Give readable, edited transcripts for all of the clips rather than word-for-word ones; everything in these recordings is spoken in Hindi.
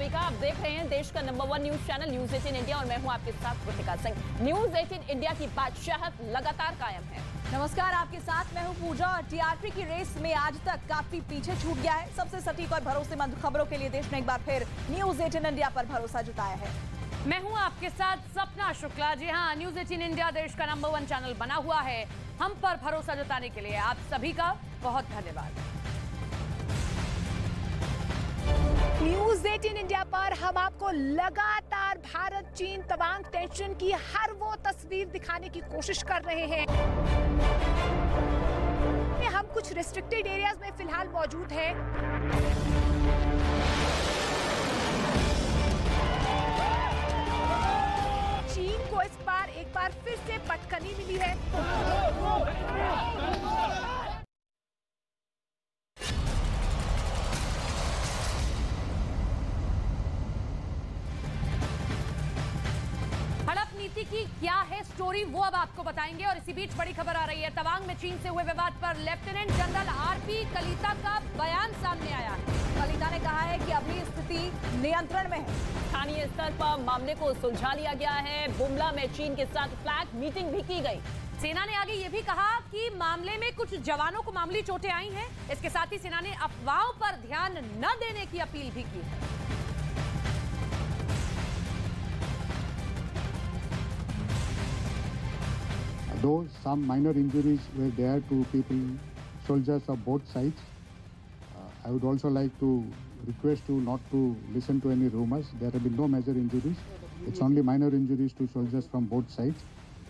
का आप देख रहे हैं देश का number 1 news channel news 18 India और मैं हूं आपके साथ कृतिका सिंह। न्यूज 18 इंडिया की बादशाहत लगातार कायम है। नमस्कार, आपके साथ मैं हूं पूजा। और टीआरपी की रेस में आज तक काफी पीछे छूट गया है। सबसे सटीक और भरोसेमंद खबरों के लिए देश ने एक बार फिर न्यूज 18 इंडिया पर भरोसा जताया है। मैं हूं आपके साथ सपना शुक्ला। जी हां, न्यूज 18 इंडिया देश का नंबर 1 चैनल बना हुआ है। हम पर भरोसा जताने के लिए आप सभी का बहुत धन्यवाद। न्यूज 18 इंडिया पर हम आपको लगातार भारत चीन तवांग टेंशन की हर वो तस्वीर दिखाने की कोशिश कर रहे हैं। हम कुछ रिस्ट्रिक्टेड एरियाज में फिलहाल मौजूद हैं। चीन को इस बार एक बार फिर से पटकनी मिली है। की क्या है स्टोरी वो अब आपको बताएंगे। और इसी बीच बड़ी खबर आ रही है, तवांग में चीन से हुए विवाद पर लेफ्टिनेंट जनरल आरपी कलिता का बयान सामने आया है। कलिता ने कहा है कि अभी स्थिति नियंत्रण में है। स्थानीय स्तर पर मामले को सुलझा लिया गया है। बुमला में चीन के साथ फ्लैग मीटिंग भी की गई। सेना ने आगे ये भी कहा कि मामले में कुछ जवानों को मामूली चोटें आई हैं। इसके साथ ही सेना ने अफवाहों पर ध्यान न देने की अपील भी की है। Though some minor injuries were there to people, soldiers of both sides, I would also like to request you not to listen to any rumors. There have been no major injuries. It's only minor injuries to soldiers from both sides.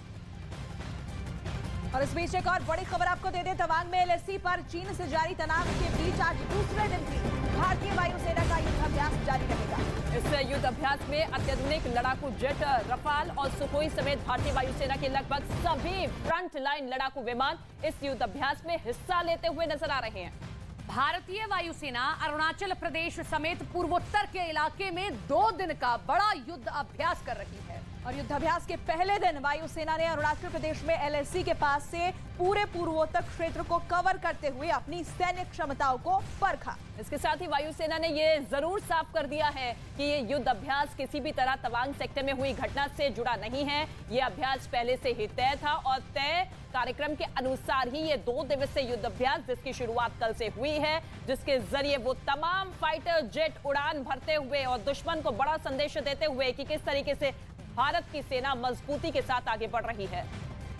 और इस बीच एक और बड़ी खबर आपको दे दें, तवांग में एलएसी पर चीन से जारी तनाव के बीच आज दूसरे दिन भी भारतीय वायुसेना का युद्धाभ्यास जारी रहेगा। इस युद्धाभ्यास में अत्याधुनिक लड़ाकू जेट, रफाल और सुखोई समेत भारतीय वायुसेना के लगभग सभी फ्रंट लाइन लड़ाकू विमान इस युद्धाभ्यास में हिस्सा लेते हुए नजर आ रहे हैं। भारतीय वायुसेना अरुणाचल प्रदेश समेत पूर्वोत्तर के इलाके में 2 दिन का बड़ा युद्ध अभ्यास कर रही है। और युद्धाभ्यास के पहले दिन वायुसेना ने अरुणाचल प्रदेश में एलएसी के पास से पूरे पूर्वोत्तर क्षेत्र को कवर करते हुए अपनी सैन्य क्षमताओं को परखा। इसके साथ ही वायुसेना ने यह जरूर साफ कर दिया है कि ये युद्ध अभ्यास किसी भी तरह तवांग सेक्टर में हुई घटना से जुड़ा नहीं है। ये अभ्यास पहले से ही तय था और तय कार्यक्रम के अनुसार ही ये 2 दिवसीय युद्ध अभ्यास, जिसकी शुरुआत कल से हुई है, जिसके जरिए वो तमाम फाइटर जेट उड़ान भरते हुए और दुश्मन को बड़ा संदेश देते हुए कि किस तरीके से भारत की सेना मजबूती के साथ आगे बढ़ रही है।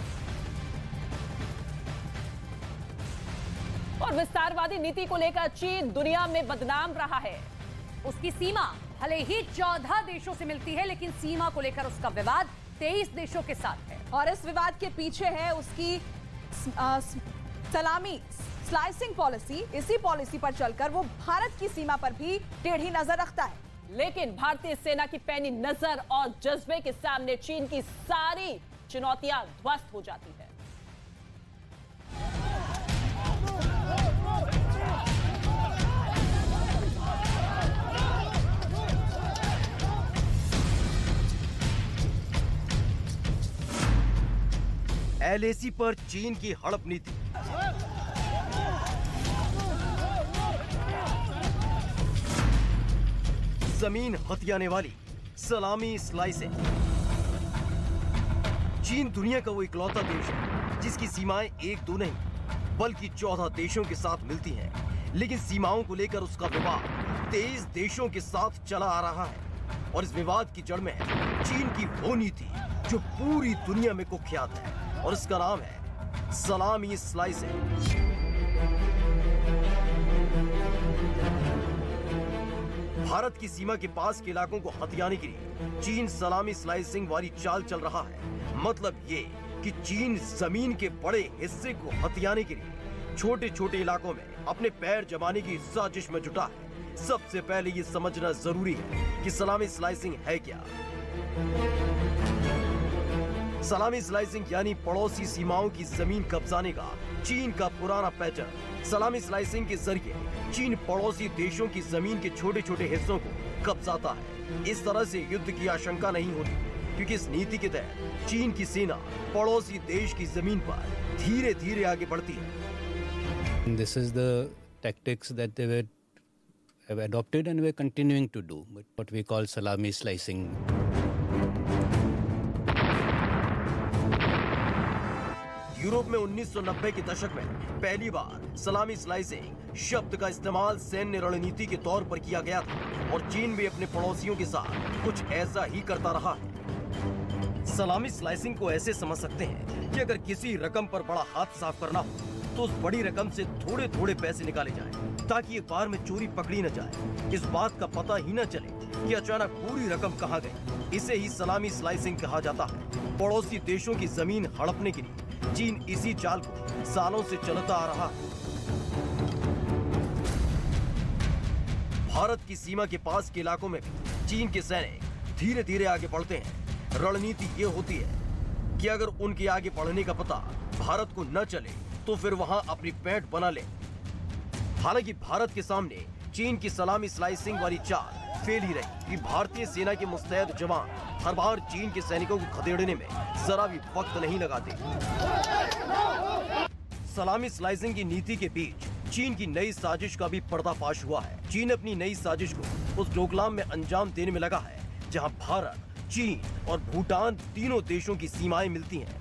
और विस्तारवादी नीति को लेकर चीन दुनिया में बदनाम रहा है। उसकी सीमा भले ही 14 देशों से मिलती है, लेकिन सीमा को लेकर उसका विवाद 23 देशों के साथ है। और इस विवाद के पीछे है उसकी सलामी स्लाइसिंग पॉलिसी। इसी पॉलिसी पर चलकर वो भारत की सीमा पर भी टेढ़ी नजर रखता है। लेकिन भारतीय सेना की पैनी नजर और जज्बे के सामने चीन की सारी चुनौतियां ध्वस्त हो जाती है। एलएसी पर चीन की हड़प नीति। जमीन हथियाने वाली सलामी स्लाइसिंग। चीन दुनिया का वो इकलौता देश है जिसकी सीमाएं 1-2 नहीं बल्कि 14 देशों के साथ मिलती हैं, लेकिन सीमाओं को लेकर उसका विवाद 23 देशों के साथ चला आ रहा है। और इस विवाद की जड़ में है चीन की वो नीति जो पूरी दुनिया में कुख्यात है, और इसका नाम है सलामी स्लाइसिंग। भारत की सीमा के पास के इलाकों को हथियाने के लिए चीन सलामी स्लाइसिंग वाली चाल चल रहा है। मतलब ये कि चीन जमीन के बड़े हिस्से को हथियाने के लिए छोटे छोटे इलाकों में अपने पैर जमाने की साजिश में जुटा है। सबसे पहले ये समझना जरूरी है कि सलामी स्लाइसिंग है क्या। सलामी स्लाइसिंग यानी पड़ोसी सीमाओं की जमीन कब्जाने का चीन का पुराना पैटर्न। सलामी स्लाइसिंग के जरिए चीन पड़ोसी देशों की जमीन के छोटे छोटे हिस्सों को कब्जाता है। इस तरह से युद्ध की आशंका नहीं होती, क्योंकि इस नीति के तहत चीन की सेना पड़ोसी देश की जमीन पर धीरे धीरे आगे बढ़ती है। This is the tactics that they were have adopted and we're continuing to do, but what we call salami slicing. Europe में 1990 के दशक में पहली बार सलामी स्लाइसिंग शब्द का इस्तेमाल सैन्य रणनीति के तौर पर किया गया था और चीन भी अपने पड़ोसियों के साथ कुछ ऐसा ही करता रहा है। सलामी स्लाइसिंग को ऐसे समझ सकते हैं कि अगर किसी रकम पर बड़ा हाथ साफ करना हो तो उस बड़ी रकम से थोड़े थोड़े पैसे निकाले जाएं ताकि एक बार में चोरी पकड़ी न जाए, इस बात का पता ही न चले कि अचानक पूरी रकम कहां गई। इसे ही सलामी स्लाइसिंग कहा जाता है। पड़ोसी देशों की जमीन हड़पने के लिए चीन इसी चाल को सालों से चलता आ रहा है। भारत की सीमा के पास के इलाकों में भी चीन के सैनिक धीरे धीरे आगे बढ़ते हैं। रणनीति ये होती है कि अगर उनके आगे बढ़ने का पता भारत को न चले तो फिर वहां अपनी पैठ बना ले। हालांकि भारत के सामने चीन की सलामी स्लाइसिंग वाली चाल फेल ही रही कि भारतीय सेना के मुस्तैद जवान हर बार चीन के सैनिकों को खदेड़ने में जरा भी वक्त नहीं लगाते। सलामी स्लाइसिंग की नीति के बीच चीन की नई साजिश का भी पर्दाफाश हुआ है। चीन अपनी नई साजिश को उस डोकलाम में अंजाम देने में लगा है जहां भारत, चीन और भूटान तीनों देशों की सीमाएं मिलती हैं।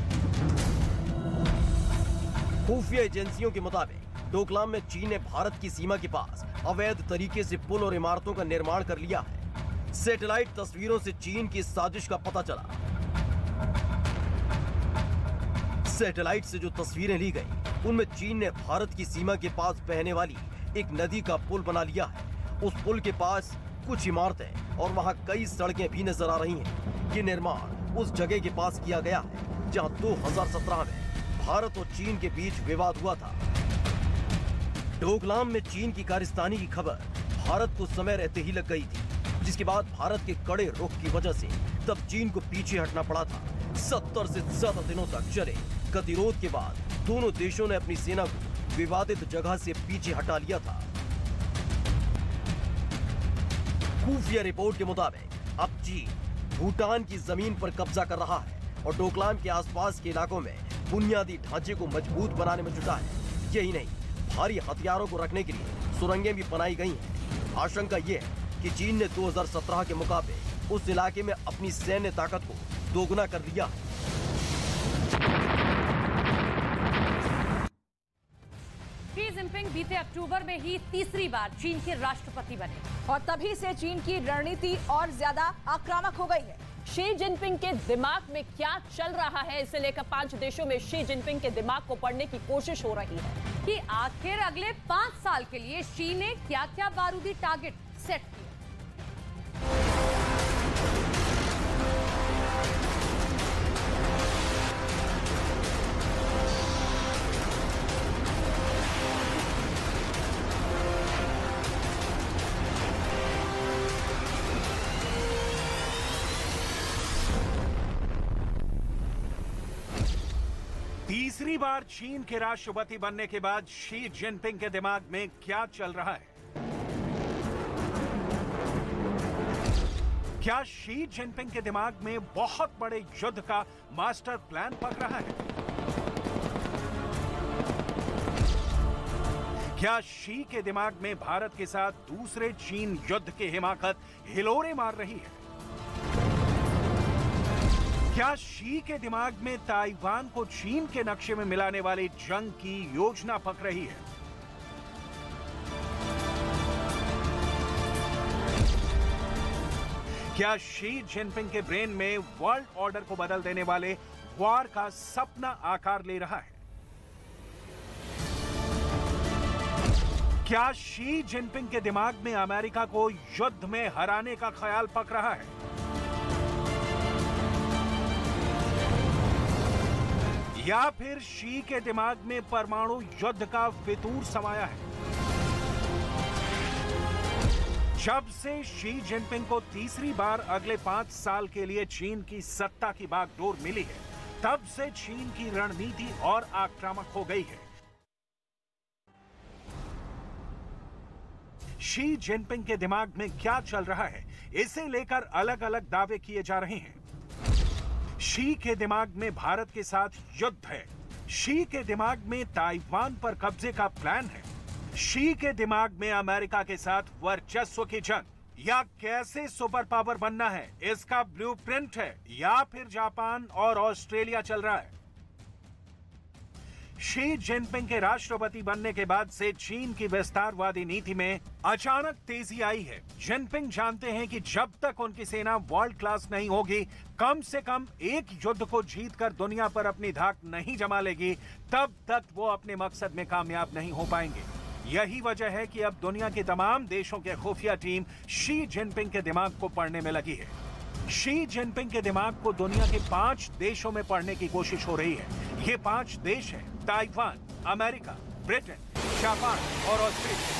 खुफिया एजेंसियों के मुताबिक डोकलाम में चीन ने भारत की सीमा के पास अवैध तरीके से पुल और इमारतों का निर्माण कर लिया है। सैटेलाइट तस्वीरों से चीन की साजिश का पता चला। सैटेलाइट से जो तस्वीरें ली गई उनमें चीन ने भारत की सीमा के पास बहने वाली एक नदी का पुल बना लिया है। उस पुल के पास कुछ इमारतें और वहां कई सड़कें भी नजर आ रही हैं। ये निर्माण उस जगह के पास किया गया है जहां 2017 में भारत और चीन के बीच विवाद हुआ था। डोकलाम में चीन की कारस्तानी की खबर भारत को समय रहते ही लग गई थी, जिसके बाद भारत के कड़े रुख की वजह से तब चीन को पीछे हटना पड़ा था। 70 से ज्यादा दिनों तक चले गतिरोध के बाद दोनों देशों ने अपनी सेना को विवादित जगह से पीछे हटा लिया था। खुफिया रिपोर्ट के मुताबिक अब चीन भूटान की जमीन पर कब्जा कर रहा है और डोकलाम के आसपास के इलाकों में बुनियादी ढांचे को मजबूत बनाने में जुटा है। यही नहीं, भारी हथियारों को रखने के लिए सुरंगें भी बनाई गई हैं। आशंका ये है कि चीन ने 2017 के मुकाबले उस इलाके में अपनी सैन्य ताकत को दोगुना कर दिया है। शी जिनपिंग बीते अक्टूबर में ही तीसरी बार चीन के राष्ट्रपति बने और तभी से चीन की रणनीति और ज्यादा आक्रामक हो गई है। शी जिनपिंग के दिमाग में क्या चल रहा है, इसे लेकर 5 देशों में शी जिनपिंग के दिमाग को पढ़ने की कोशिश हो रही है कि आखिर अगले 5 साल के लिए शी ने क्या-क्या बारूदी टारगेट सेट किए। तीसरी बार चीन के राष्ट्रपति बनने के बाद शी जिनपिंग के दिमाग में क्या चल रहा है? क्या शी जिनपिंग के दिमाग में बहुत बड़े युद्ध का मास्टर प्लान पक रहा है? क्या शी के दिमाग में भारत के साथ दूसरे चीन युद्ध की हिमाकत हिलोरे मार रही है? क्या शी के दिमाग में ताइवान को चीन के नक्शे में मिलाने वाली जंग की योजना पक रही है? क्या शी जिनपिंग के ब्रेन में वर्ल्ड ऑर्डर को बदल देने वाले वॉर का सपना आकार ले रहा है? क्या शी जिनपिंग के दिमाग में अमेरिका को युद्ध में हराने का ख्याल पक रहा है? या फिर शी के दिमाग में परमाणु युद्ध का फितूर समाया है? जब से शी जिनपिंग को तीसरी बार अगले 5 साल के लिए चीन की सत्ता की बागडोर मिली है, तब से चीन की रणनीति और आक्रामक हो गई है। शी जिनपिंग के दिमाग में क्या चल रहा है, इसे लेकर अलग अलग दावे किए जा रहे हैं। शी के दिमाग में भारत के साथ युद्ध है। शी के दिमाग में ताइवान पर कब्जे का प्लान है। शी के दिमाग में अमेरिका के साथ वर्चस्व की जंग या कैसे सुपर पावर बनना है, इसका ब्लूप्रिंट है या फिर जापान और ऑस्ट्रेलिया चल रहा है। शी जिनपिंग के राष्ट्रपति बनने के बाद से चीन की विस्तारवादी नीति में अचानक तेजी आई है। जिनपिंग जानते हैं कि जब तक उनकी सेना वर्ल्ड क्लास नहीं होगी, कम से कम एक युद्ध को जीतकर दुनिया पर अपनी धाक नहीं जमा लेगी, तब तक वो अपने मकसद में कामयाब नहीं हो पाएंगे। यही वजह है कि अब दुनिया के तमाम देशों के खुफिया टीम शी जिनपिंग के दिमाग को पढ़ने में लगी है। शी जिनपिंग के दिमाग को दुनिया के 5 देशों में पढ़ने की कोशिश हो रही है। ये 5 देश हैं: ताइवान, अमेरिका, ब्रिटेन, जापान और ऑस्ट्रेलिया।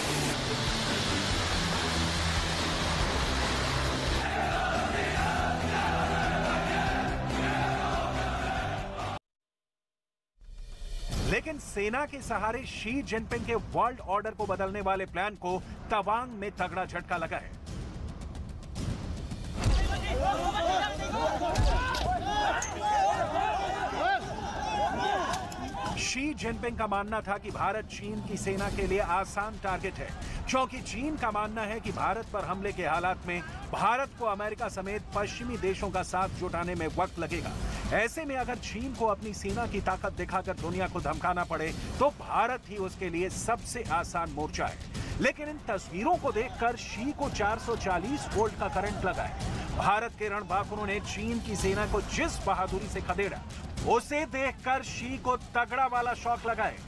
लेकिन सेना के सहारे शी जिनपिंग के वर्ल्ड ऑर्डर को बदलने वाले प्लान को तवांग में तगड़ा झटका लगा है। शी जिनपिंग का मानना था कि भारत चीन की सेना के लिए आसान टारगेट है, क्योंकि चीन का मानना है कि भारत पर हमले के हालात में भारत को अमेरिका समेत पश्चिमी देशों का साथ जुटाने में वक्त लगेगा। ऐसे में अगर चीन को अपनी सेना की ताकत दिखाकर दुनिया को धमकाना पड़े तो भारत ही उसके लिए सबसे आसान मोर्चा है। लेकिन इन तस्वीरों को देखकर शी को 440 वोल्ट का करंट लगा है। भारत के रणबांकुरों ने चीन की सेना को जिस बहादुरी से खदेड़ा, उसे देखकर शी को तगड़ा वाला शॉक लगा है।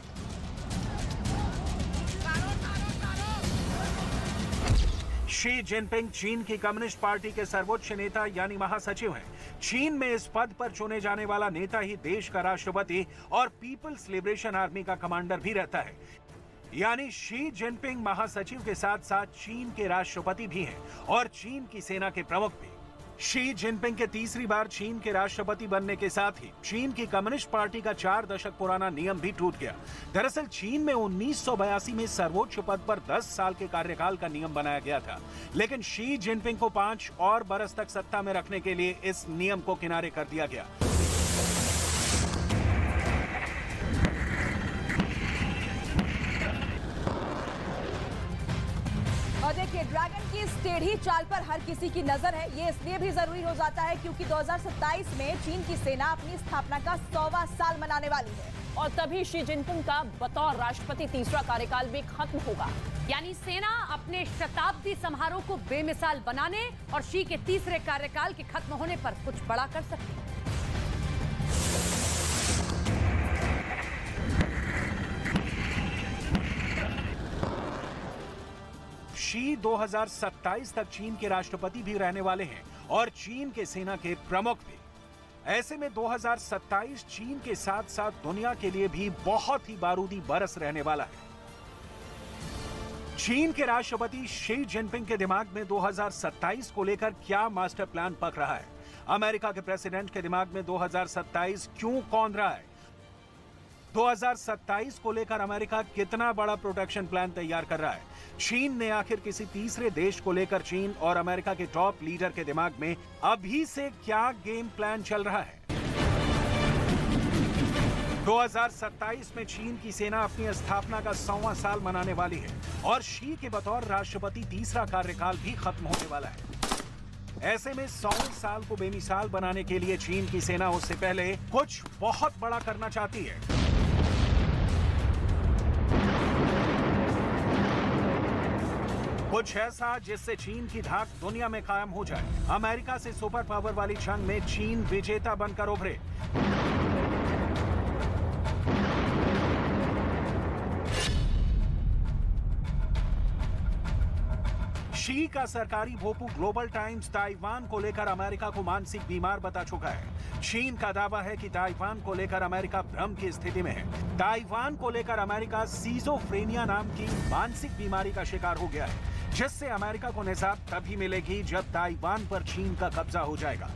शी जिनपिंग चीन की कम्युनिस्ट पार्टी के सर्वोच्च नेता यानी महासचिव हैं। चीन में इस पद पर चुने जाने वाला नेता ही देश का राष्ट्रपति और पीपल्स लिबरेशन आर्मी का कमांडर भी रहता है। यानी शी जिनपिंग महासचिव के साथ साथ चीन के राष्ट्रपति भी हैं और चीन की सेना के प्रमुख भी। शी जिनपिंग के तीसरी बार चीन के राष्ट्रपति बनने के साथ ही चीन की कम्युनिस्ट पार्टी का 4 दशक पुराना नियम भी टूट गया। दरअसल चीन में 1982 में सर्वोच्च पद पर 10 साल के कार्यकाल का नियम बनाया गया था, लेकिन शी जिनपिंग को 5 और बरस तक सत्ता में रखने के लिए इस नियम को किनारे कर दिया गया। और देखिए, ड्रैगन की इस टेढ़ी चाल पर हर किसी की नजर है। ये इसलिए भी जरूरी हो जाता है क्योंकि 2027 में चीन की सेना अपनी स्थापना का 100वां साल मनाने वाली है और तभी शी जिनपिंग का बतौर राष्ट्रपति तीसरा कार्यकाल भी खत्म होगा। यानी सेना अपने शताब्दी समारोह को बेमिसाल बनाने और शी के तीसरे कार्यकाल के खत्म होने पर कुछ बड़ा कर सकती है। शी 2027 तक चीन के राष्ट्रपति भी रहने वाले हैं और चीन के सेना के प्रमुख भी। ऐसे में 2027 चीन के साथ साथ दुनिया के लिए भी बहुत ही बारूदी बरस रहने वाला है। चीन के राष्ट्रपति शी जिनपिंग के दिमाग में 2027 को लेकर क्या मास्टर प्लान पक रहा है? अमेरिका के प्रेसिडेंट के दिमाग में 2027 क्यों कौंध रहा है? 2027 को लेकर अमेरिका कितना बड़ा प्रोटेक्शन प्लान तैयार कर रहा है? चीन ने आखिर किसी तीसरे देश को लेकर चीन और अमेरिका के टॉप लीडर के दिमाग में अभी से क्या गेम प्लान चल रहा है? 2027 में चीन की सेना अपनी स्थापना का 100वां साल मनाने वाली है और शी के बतौर राष्ट्रपति तीसरा कार्यकाल भी खत्म होने वाला है। ऐसे में 100 साल को बेमिसाल बनाने के लिए चीन की सेना उससे पहले कुछ बहुत बड़ा करना चाहती है। कुछ ऐसा जिससे चीन की धाक दुनिया में कायम हो जाए। अमेरिका से सुपर पावर वाली जंग में चीन विजेता बनकर उभरे। शी का सरकारी भोपू ग्लोबल टाइम्स ताइवान को लेकर अमेरिका को मानसिक बीमार बता चुका है। चीन का दावा है कि ताइवान को लेकर अमेरिका भ्रम की स्थिति में है। ताइवान को लेकर अमेरिका सीजोफ्रेनिया नाम की मानसिक बीमारी का शिकार हो गया है, जिससे अमेरिका को निजात तभी मिलेगी जब ताइवान पर चीन का कब्जा हो जाएगा।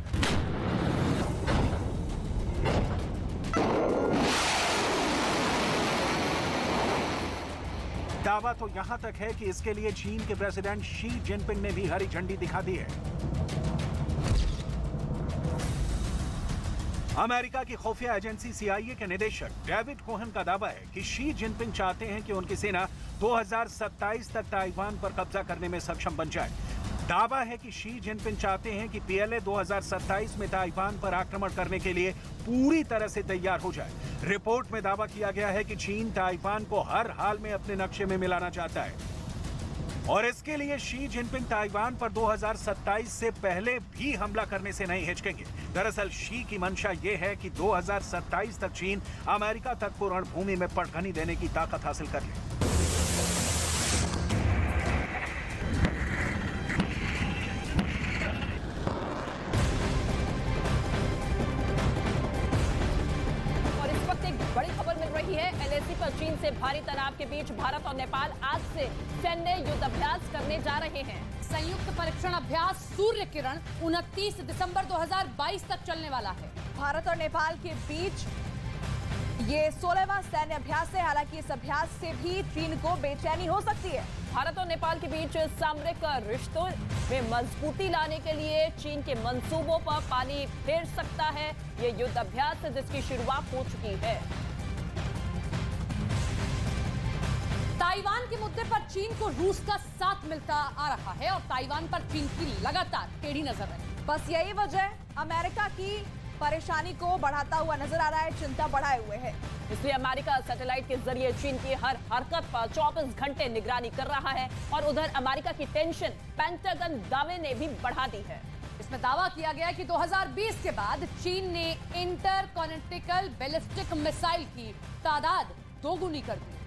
दावा तो यहां तक है कि इसके लिए चीन के प्रेसिडेंट शी जिनपिंग ने भी हरी झंडी दिखा दी है। अमेरिका की खुफिया एजेंसी CIA के निदेशक डेविड कोहन का दावा है कि शी जिनपिंग चाहते हैं कि उनकी सेना 2027 तक ताइवान पर कब्जा करने में सक्षम बन जाए। दावा है कि शी जिनपिंग चाहते हैं कि PLA 2027 में ताइवान पर आक्रमण करने के लिए पूरी तरह से तैयार हो जाए। रिपोर्ट में दावा किया गया है कि चीन ताइवान को हर हाल में अपने नक्शे में मिलाना चाहता है और इसके लिए शी जिनपिंग ताइवान पर 2027 से पहले भी हमला करने से नहीं हिचकेंगे। दरअसल शी की मंशा यह है कि 2027 तक चीन अमेरिका तक को रणभूमि में पटखनी देने की ताकत हासिल कर ले। LAC पर चीन से भारी तनाव के बीच भारत और नेपाल आज से सैन्य युद्ध अभ्यास करने जा रहे हैं। संयुक्त परीक्षण अभ्यास सूर्य किरण 29 दिसंबर 2022 तक चलने वाला है। भारत और नेपाल के बीच ये 16वां सैन्य अभ्यास है। हालांकि इस अभ्यास से भी चीन को बेचैनी हो सकती है। भारत और नेपाल के बीच सामरिक रिश्तों में मजबूती लाने के लिए चीन के मंसूबों पर पानी फेर सकता है ये युद्ध अभ्यास, जिसकी शुरुआत हो चुकी है। ताइवान के मुद्दे पर चीन को रूस का साथ मिलता आ रहा है और ताइवान पर चीन की लगातार टेढ़ी नजर है। बस यही वजह अमेरिका की परेशानी को बढ़ाता हुआ नजर आ रहा है, चिंता बढ़ाए हुए है। इसलिए अमेरिका सैटेलाइट के जरिए चीन की हर हरकत पर 24 घंटे निगरानी कर रहा है और उधर अमेरिका की टेंशन पेंटागन दावे ने भी बढ़ा दी है। इसमें दावा किया गया कि 2020 के बाद चीन ने इंटरकॉन्टिनेंटल बैलिस्टिक मिसाइल की तादाद दोगुनी कर दी।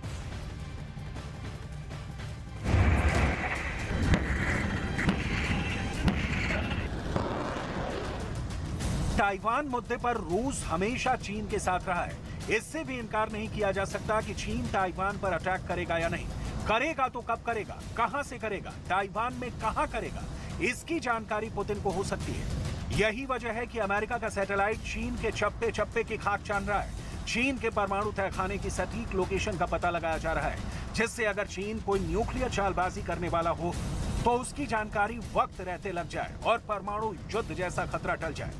ताइवान मुद्दे पर रूस हमेशा चीन के साथ रहा है। इससे भी इनकार नहीं किया जा सकता कि चीन ताइवान पर अटैक करेगा या नहीं। करेगा तो कब करेगा, कहां से करेगा, ताइवान में कहां करेगा, इसकी जानकारी पुतिन को हो सकती है। यही वजह है कि अमेरिका का सैटेलाइट चीन के चप्पे चप्पे की खाक छान रहा है। चीन के परमाणु तहखाने की सटीक लोकेशन का पता लगाया जा रहा है, जिससे अगर चीन कोई न्यूक्लियर चालबाजी करने वाला हो तो उसकी जानकारी वक्त रहते लग जाए और परमाणु युद्ध जैसा खतरा टल जाए।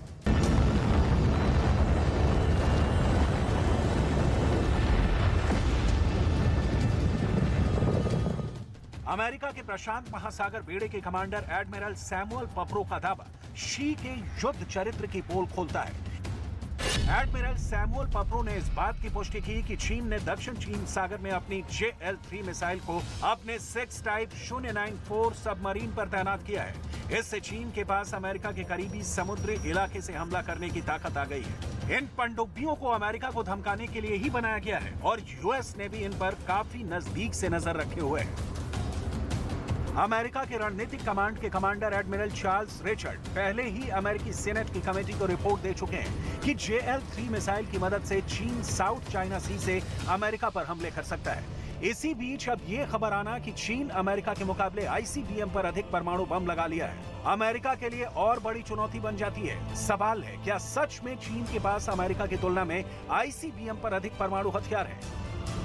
अमेरिका के प्रशांत महासागर बेड़े के कमांडर एडमिरल सैमुअल पप्रो का दावा शी के युद्ध चरित्र की पोल खोलता है। एडमिरल सैमुअल पप्रो ने इस बात की पुष्टि की कि चीन ने दक्षिण चीन सागर में अपनी JL-3 मिसाइल को अपने 6 टाइप 094 सबमरीन पर तैनात किया है। इससे चीन के पास अमेरिका के करीबी समुद्री इलाके से हमला करने की ताकत आ गई है। इन पनडुब्बियों को अमेरिका को धमकाने के लिए ही बनाया गया है और US ने भी इन पर काफी नजदीक से नजर रखे हुए है। अमेरिका के रणनीतिक कमांड के कमांडर एडमिरल चार्ल्स रिचर्ड पहले ही अमेरिकी सीनेट की कमेटी को रिपोर्ट दे चुके हैं कि JL-3 मिसाइल की मदद से चीन साउथ चाइना सी से अमेरिका पर हमले कर सकता है। इसी बीच अब ये खबर आना कि चीन अमेरिका के मुकाबले ICBM पर अधिक परमाणु बम लगा लिया है, अमेरिका के लिए और बड़ी चुनौती बन जाती है। सवाल है, क्या सच में चीन के पास अमेरिका की तुलना में ICBM पर अधिक परमाणु हथियार है?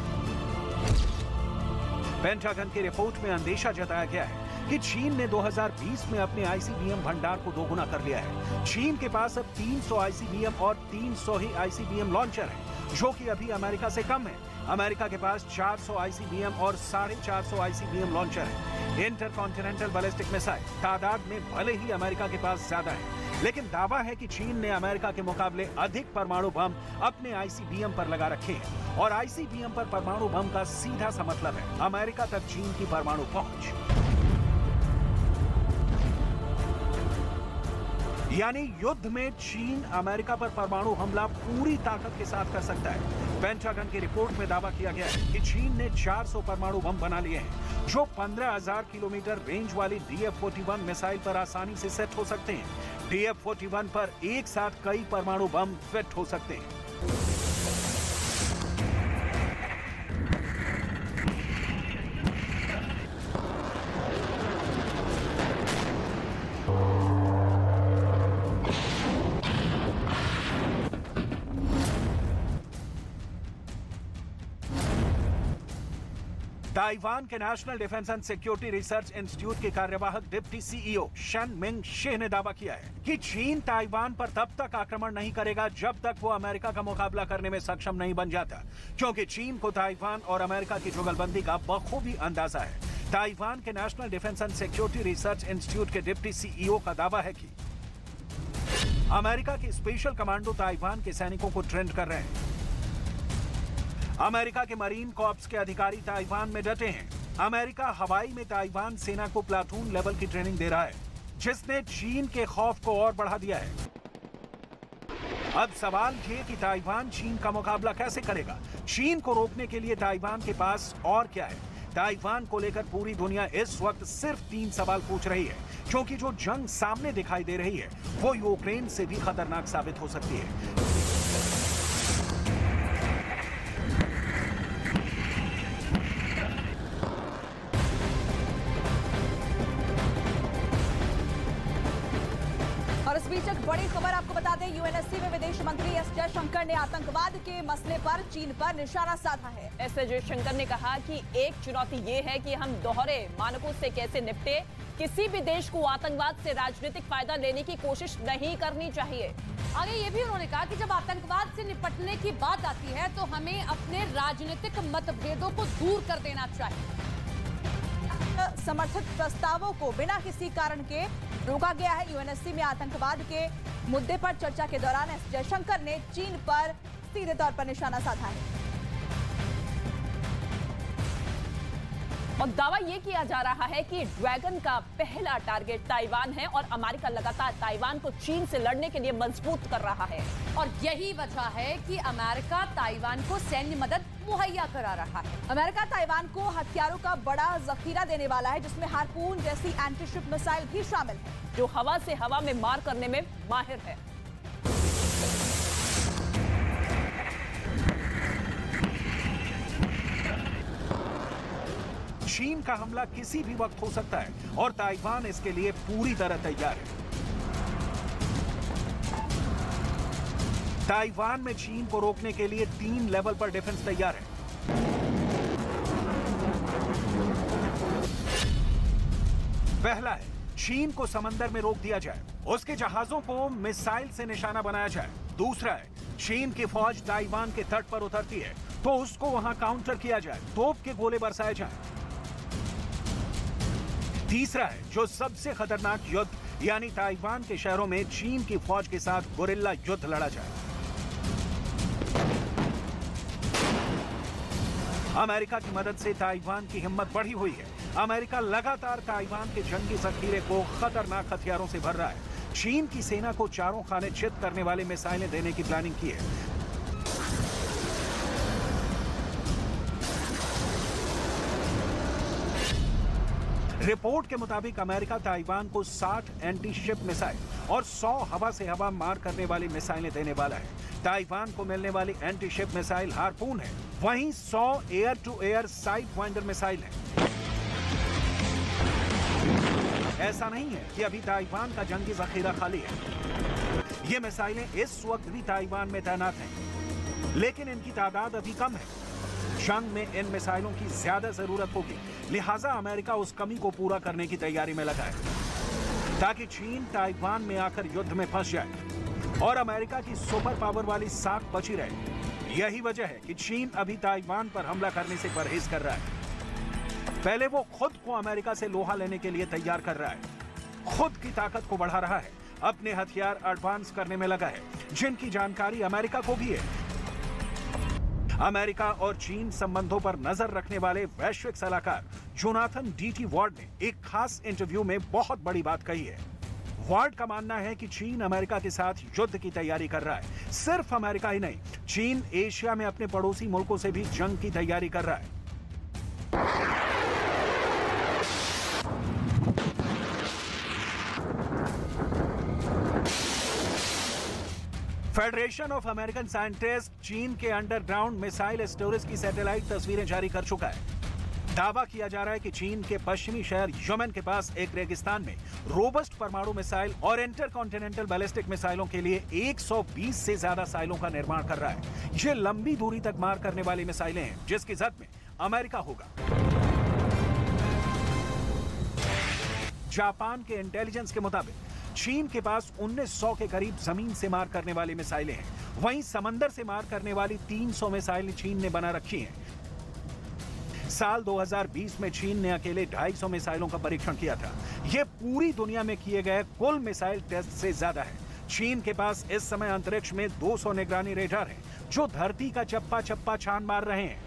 पेंटागन की रिपोर्ट में अंदेशा जताया गया है कि चीन ने 2020 में अपने ICBM भंडार को दोगुना कर लिया है। चीन के पास अब 300 ICBM और 300 ही ICBM लॉन्चर है, जो कि अभी अमेरिका से कम है। अमेरिका के पास 400 ICBM और 450 ICBM लॉन्चर है। इंटरकॉन्टिनेंटल बैलिस्टिक मिसाइल तादाद में भले ही अमेरिका के पास ज्यादा है, लेकिन दावा है कि चीन ने अमेरिका के मुकाबले अधिक परमाणु बम अपने ICBM पर लगा रखे हैं और ICBM पर परमाणु बम का सीधा सा मतलब है अमेरिका तक चीन की परमाणु पहुंच। यानी युद्ध में चीन अमेरिका पर परमाणु हमला पूरी ताकत के साथ कर सकता है। पेंटागन की रिपोर्ट में दावा किया गया है कि चीन ने 400 परमाणु बम बना लिए हैं, जो 15,000 किलोमीटर रेंज वाली DF-41 मिसाइल पर आसानी से सेट हो सकते हैं। DF-41 पर एक साथ कई परमाणु बम फिट हो सकते हैं। ताइवान के National Defence and Security Research Institute के कार्यवाहक डिप्टी सीईओ शन मिंग शे ने दावा किया है कि चीन ताइवान पर तब तक आक्रमण नहीं करेगा जब तक वो अमेरिका का मुकाबला करने में सक्षम नहीं बन जाता, क्योंकि चीन को ताइवान और अमेरिका की जुगलबंदी का बखूबी अंदाजा है। ताइवान के National Defence and Security Research Institute के डिप्टी सीईओ का दावा है कि अमेरिका के स्पेशल कमांडो ताइवान के सैनिकों को ट्रेंड कर रहे हैं। अमेरिका के मरीन कॉर्प्स के अधिकारी ताइवान में डटे हैं। अमेरिका हवाई में ताइवान सेना को प्लाटून लेवल की ट्रेनिंग दे रहा है, जिसने चीन के खौफ को और बढ़ा दिया है। अब सवाल ये कि ताइवान चीन का मुकाबला कैसे करेगा? चीन को रोकने के लिए ताइवान के पास और क्या है? ताइवान को लेकर पूरी दुनिया इस वक्त सिर्फ 3 सवाल पूछ रही है, क्योंकि जो जंग सामने दिखाई दे रही है वो यूक्रेन से भी खतरनाक साबित हो सकती है। और इस बीच एक बड़ी खबर आपको बता दें, यूएनएससी में विदेश मंत्री एस जयशंकर ने आतंकवाद के मसले पर चीन पर निशाना साधा है। एस जयशंकर ने कहा कि एक चुनौती ये है कि हम दोहरे मानकों से कैसे निपटे। किसी भी देश को आतंकवाद से राजनीतिक फायदा लेने की कोशिश नहीं करनी चाहिए। आगे ये भी उन्होंने कहा कि जब आतंकवाद से निपटने की बात आती है तो हमें अपने राजनीतिक मतभेदों को दूर कर देना चाहिए। समर्थित प्रस्तावों को बिना किसी कारण के रोका गया है। यूएनएससी में आतंकवाद के मुद्दे पर चर्चा के दौरान एस जयशंकर ने चीन पर सीधे तौर पर निशाना साधा है और दावा ये किया जा रहा है कि ड्रैगन का पहला टारगेट ताइवान है और अमेरिका लगातार ताइवान को चीन से लड़ने के लिए मजबूत कर रहा है। और यही वजह है कि अमेरिका ताइवान को सैन्य मदद मुहैया करा रहा है। अमेरिका ताइवान को हथियारों का बड़ा जखीरा देने वाला है, जिसमें हार्पून जैसी एंटीशिप मिसाइल भी शामिल है, जो हवा से हवा में मार करने में माहिर है। चीन का हमला किसी भी वक्त हो सकता है और ताइवान इसके लिए पूरी तरह तैयार है। ताइवान में चीन को रोकने के लिए 3 लेवल पर डिफेंस तैयार है। पहला है, चीन को समंदर में रोक दिया जाए, उसके जहाजों को मिसाइल से निशाना बनाया जाए। दूसरा है, चीन की फौज ताइवान के तट पर उतरती है तो उसको वहां काउंटर किया जाए, तोप के गोले बरसाए जाएं। तीसरा है, जो सबसे खतरनाक युद्ध यानी ताइवान के शहरों में चीन की फौज के साथ गुरिल्ला युद्ध लड़ा जाए। अमेरिका की मदद से ताइवान की हिम्मत बढ़ी हुई है। अमेरिका लगातार ताइवान के जंगी जखीरे को खतरनाक हथियारों से भर रहा है। चीन की सेना को चारों खाने चित करने वाले मिसाइलें देने की प्लानिंग की है। रिपोर्ट के मुताबिक अमेरिका ताइवान को 60 एंटी शिप मिसाइल और 100 हवा से हवा मार करने वाली मिसाइलें देने वाला है। ताइवान को मिलने वाली एंटी शिप मिसाइल हार्पून है, वहीं 100 air to air Sidewinder missile है। ऐसा नहीं है कि अभी ताइवान का जंगी जखीरा खाली है। ये मिसाइलें इस वक्त भी ताइवान में तैनात हैं, लेकिन इनकी तादाद अभी कम है। जंग में इन मिसाइलों की ज्यादा जरूरत होगी, लिहाजा अमेरिका उस कमी को पूरा करने की तैयारी में लगा है, ताकि चीन ताइवान में आकर युद्ध में फंस जाए और अमेरिका की सुपर पावर वाली साख बची रहे। यही वजह है कि चीन अभी ताइवान पर हमला करने से परहेज कर रहा है। पहले वो खुद को अमेरिका से लोहा लेने के लिए तैयार कर रहा है, खुद की ताकत को बढ़ा रहा है, अपने हथियार एडवांस करने में लगा है, जिनकी जानकारी अमेरिका को भी है। अमेरिका और चीन संबंधों पर नजर रखने वाले वैश्विक सलाहकार जोनाथन डी.टी. वार्ड ने एक खास इंटरव्यू में बहुत बड़ी बात कही है। वार्ड का मानना है कि चीन अमेरिका के साथ युद्ध की तैयारी कर रहा है। सिर्फ अमेरिका ही नहीं, चीन एशिया में अपने पड़ोसी मुल्कों से भी जंग की तैयारी कर रहा है। फेडरेशन ऑफ अमेरिकन साइंटिस्ट चीन के अंडरग्राउंड मिसाइल स्टोरेज की सैटेलाइट तस्वीरें जारी कर चुका है। दावा किया जा रहा है कि चीन के पश्चिमी शहर यमन के पास एक रेगिस्तान में रोबस्ट परमाणु मिसाइल और इंटरकॉन्टिनेंटल बैलिस्टिक मिसाइलों के लिए 120 से ज्यादा साइलों का निर्माण कर रहा है। ये लंबी दूरी तक मार करने वाली मिसाइलें हैं, जिसकी जद में अमेरिका होगा। जापान के इंटेलिजेंस के मुताबिक चीन के पास 1900 के करीब जमीन से मार करने वाली मिसाइलें हैं। वहीं समंदर से मार करने वाली 300 मिसाइलें चीन ने बना रखी हैं। साल 2020 में चीन ने अकेले 250 मिसाइलों का परीक्षण किया था। यह पूरी दुनिया में किए गए कुल मिसाइल टेस्ट से ज्यादा है। चीन के पास इस समय अंतरिक्ष में 200 निगरानी रेडार हैं, जो धरती का चप्पा चप्पा छान मार रहे हैं।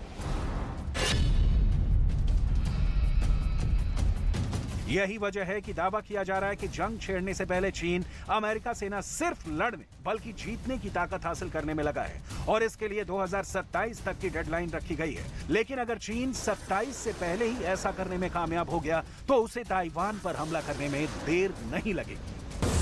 यही वजह है कि दावा किया जा रहा है कि जंग छेड़ने से पहले चीन अमेरिका से न सिर्फ लड़ने बल्कि जीतने की ताकत हासिल करने में लगा है और इसके लिए 2027 तक की डेडलाइन रखी गई है। लेकिन अगर चीन 27 से पहले ही ऐसा करने में कामयाब हो गया तो उसे ताइवान पर हमला करने में देर नहीं लगेगी।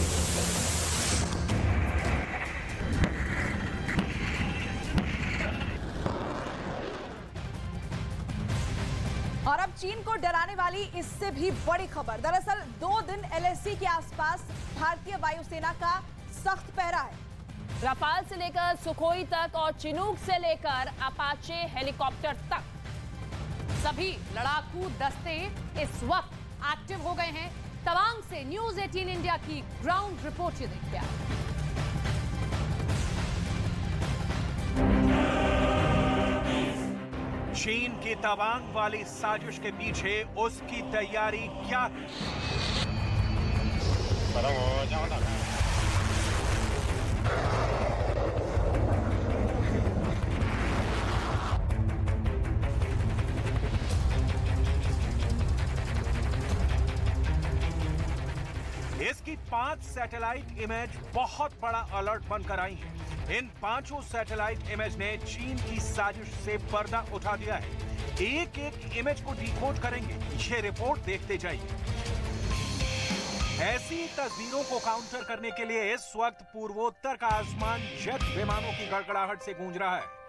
और अब चीन को डराने वाली इससे भी बड़ी खबर। दरअसल 2 दिन एलएसी के आसपास भारतीय वायुसेना का सख्त पहरा है। रफाल से लेकर सुखोई तक और चिनूक से लेकर अपाचे हेलीकॉप्टर तक सभी लड़ाकू दस्ते इस वक्त एक्टिव हो गए हैं। तवांग से न्यूज 18 इंडिया की ग्राउंड रिपोर्ट ये देखिए। चीन की तवांग वाली साजिश के पीछे उसकी तैयारी क्या है? इसकी 5 सैटेलाइट इमेज बहुत बड़ा अलर्ट बनकर आई हैं। इन 5 सैटेलाइट इमेज ने चीन की साजिश से पर्दा उठा दिया है। एक एक इमेज को डिकोड करेंगे, ये रिपोर्ट देखते जाइए। ऐसी तस्वीरों को काउंटर करने के लिए इस वक्त पूर्वोत्तर का आसमान जेट विमानों की गड़गड़ाहट से गूंज रहा है।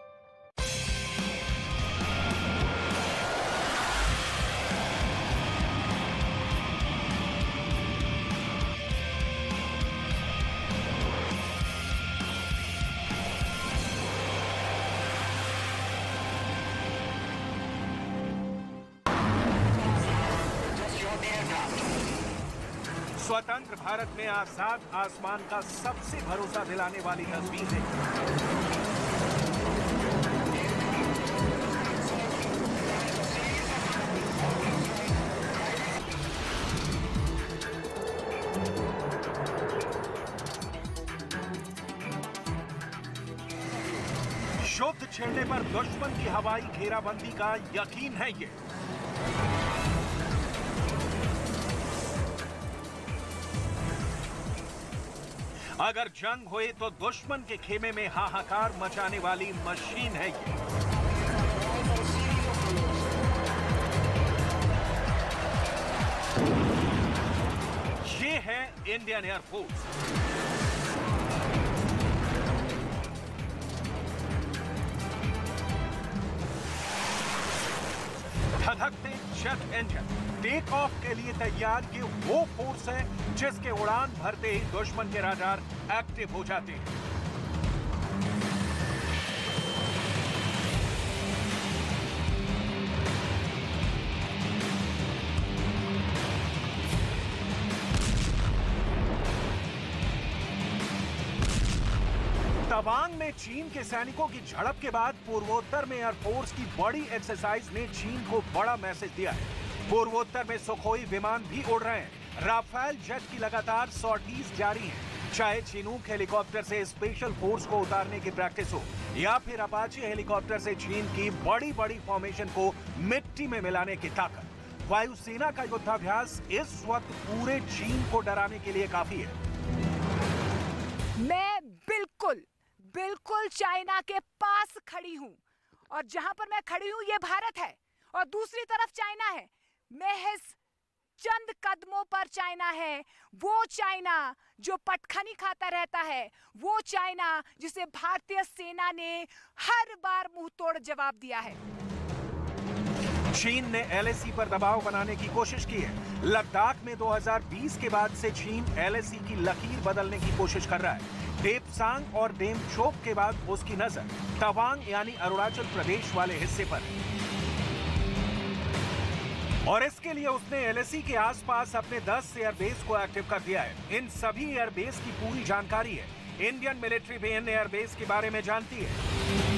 स्वतंत्र भारत में आजाद आसमान का सबसे भरोसा दिलाने वाली तस्वीर है। युद्ध छेड़ने पर दुश्मन की हवाई घेराबंदी का यकीन है ये। अगर जंग हुई तो दुश्मन के खेमे में हाहाकार मचाने वाली मशीन है ये है इंडियन एयरफोर्स। धधकते जेट इंजन टेक ऑफ के लिए तैयार। ये वो फोर्स है जिसके उड़ान भरते ही दुश्मन के रडार एक्टिव हो जाते हैं। तवांग में चीन के सैनिकों की झड़प के बाद पूर्वोत्तर में एयरफोर्स की बड़ी एक्सरसाइज ने चीन को बड़ा मैसेज दिया है। पूर्वोत्तर में सुखोई विमान भी उड़ रहे हैं। राफेल जेट की लगातार सॉर्टीज जारी हैं। चाहे चिनूक हेलीकॉप्टर से स्पेशल फोर्स को उतारने की प्रैक्टिस हो या फिर अपाचे हेलीकॉप्टर से चीन की बड़ी बड़ी फॉर्मेशन को मिट्टी में मिलाने की ताकत। वायुसेना का युद्धाभ्यास इस वक्त पूरे चीन को डराने के लिए काफी है। मैं बिल्कुल चाइना के पास खड़ी हूं और जहां पर मैं खड़ी हूं ये भारत है और दूसरी तरफ चाइना है। महज चंद कदमों पर चाइना है, वो चाइना जो पटखनी खाता रहता है, वो चाइना जिसे भारतीय सेना ने हर बार मुंह तोड़ जवाब दिया है। चीन ने एलएसी पर दबाव बनाने की कोशिश की है। लद्दाख में 2020 के बाद से चीन एलएसी की लकीर बदलने की कोशिश कर रहा है। देपसांग और डेमचोक के बाद उसकी नजर तवांग यानी अरुणाचल प्रदेश वाले हिस्से पर है। और इसके लिए उसने LAC के आसपास अपने 10 एयरबेस को एक्टिव कर दिया है। इन सभी एयरबेस की पूरी जानकारी है। इंडियन मिलिट्री भी इन एयरबेस के बारे में जानती है।